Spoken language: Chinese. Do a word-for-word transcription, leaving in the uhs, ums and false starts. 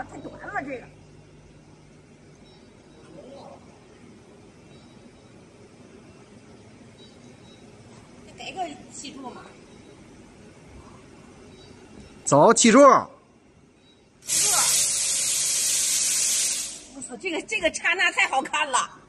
太短了这个。再改个气柱嘛。 走，气柱。 这个，我操，这个这个刹那太好看了。